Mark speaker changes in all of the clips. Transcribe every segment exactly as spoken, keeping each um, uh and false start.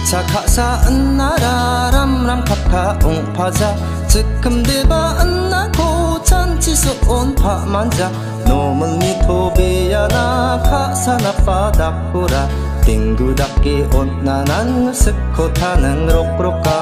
Speaker 1: Sakasaan nara ram ram kapka ong paja Zikem deba anako chanchi soon pa manja Nomel ni tobiya na kasana padakura Tinggu daki onnanan sekotanang rok-roka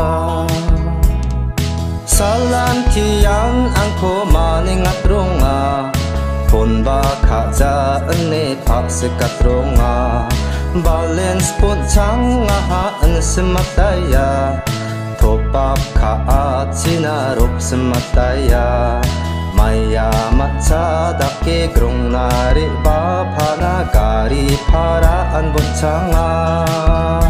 Speaker 1: Salan tiang angko maningat ronga Ponba kaja ene papsekat ronga Balance pun cangaha en semataya Topap kaat sinarop semataya Maya matcha dake grong nari bapana gari paraan bocanga